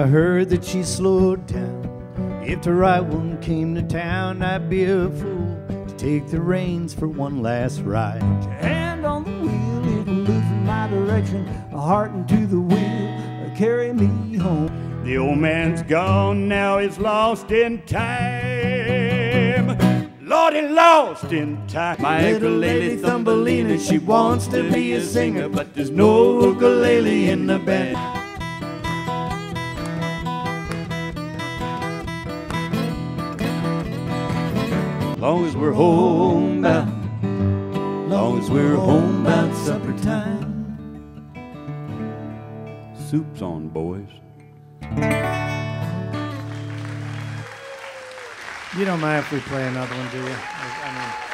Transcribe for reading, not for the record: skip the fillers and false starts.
I heard that she slowed down. If the right one came to town, I'd be a fool to take the reins for one last ride. Your hand on the wheel, it'll move in my direction. A heart into the wheel, carry me home. The old man's gone, now he's lost in time. Lord, he lost in time. My ukulele Thumbelina, she wants to be a singer, but there's no ukulele in the band. Long as we're homebound, long as we're homebound supper time. Soup's on, boys. You don't mind if we play another one, do you? I mean,